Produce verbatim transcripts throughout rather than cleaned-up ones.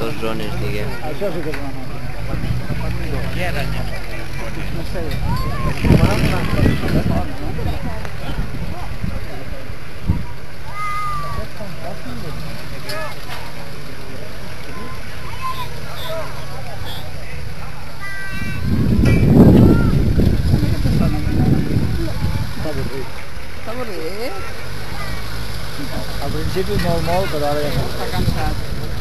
dos zones, diguem. Això sí que és una nota. Què era allà? No sé. Està avorrit? Al principi molt, molt, però ara ja no. Està cansat.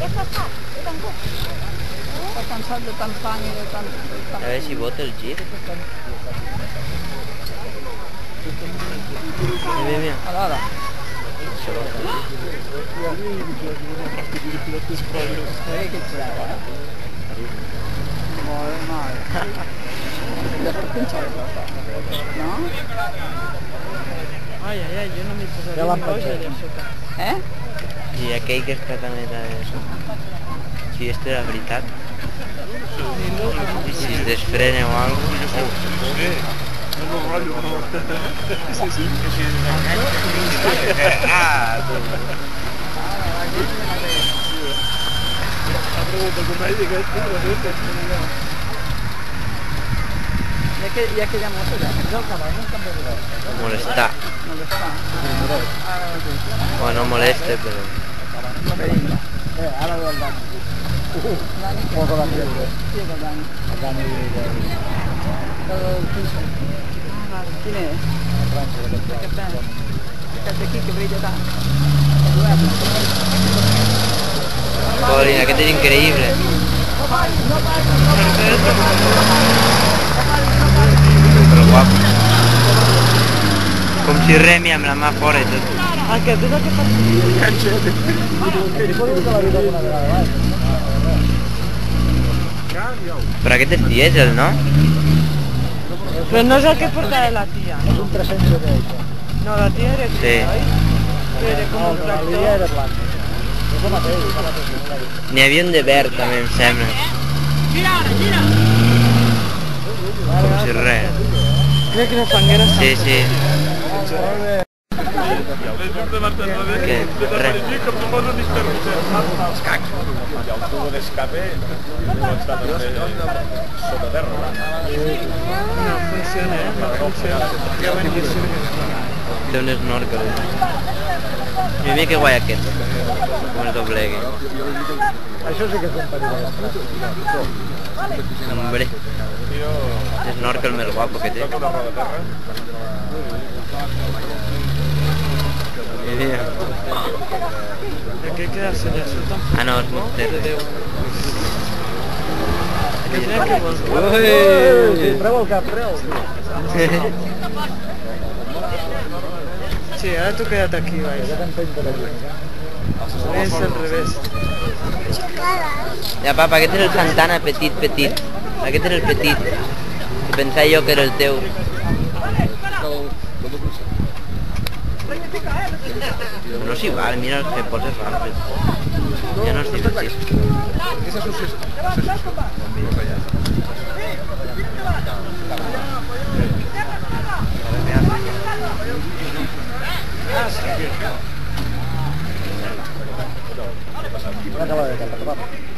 Està cansat de tant fang i de tant... A veure si bota el gir. Mira, mira. Ara, ara. Això bota. Espera que ets bravo, eh? Molt mal. Ja per pinxar la cosa, no? Ai, ai, ai, jo no m'hi posaré Ja l'han ni boja pensat. allà sota. Eh? I aquell que està també de això. Si esto era veritat. I si es desfrena o algo. Sí, sí. Ah, la pregunta com ell que és I aquell, i aquella moto ja. Molestar. Molestar. O no moleste, però... Perill. Eh, ara ve el Dani. Dani, què? Posa la piedra. Qui és el Dani? El Dani de... El piso. Ah, vale. Quin és? La França, d'aquest pla. Aquest nen. Aquest d'aquí que brilla tant. Eduard. Colin, aquest és increïble. Però guapo. Com si remi amb la mà fora i tot. Aquest és el que fa... Li poso que la vida una vegada abans. Però aquest és dièsel, no? Però no és el que portava la tia. És un tres-cents de això. No, la tia era Sí. tia, oi? Era com No, un però la tractor. Lídia era blanca. És el mateix, és el mateix. N'hi havia un de verd, també, em sembla. Com si res. Mira quina fanguera està. Sí, sí. Què? Res. Els cacs. I el tubo d'escape no està sota terra. No funciona, eh? No funciona. Ja van dir sí. Té un snorkel. I mira que guai aquest. Com es doblegui. Això sí que és un perill. Hombre. Snorkel més guapo que té. Una roda de terra. I mira. Aquest quedar-se allà sota. Ah, no, és morter. De Déu. Aquest mira que vols. Ui! Treu el cap, treu. Sí, ara t'ho quedat aquí, vaja. Ja t'empeny per aquí. És al revés. Ja, papa, aquest és el Santana petit, petit. Aquest és el petit. Que pensava jo que era el teu. No és igual, mira els que poses rampes. Ja no és divertit. Acaba de cantar, papa.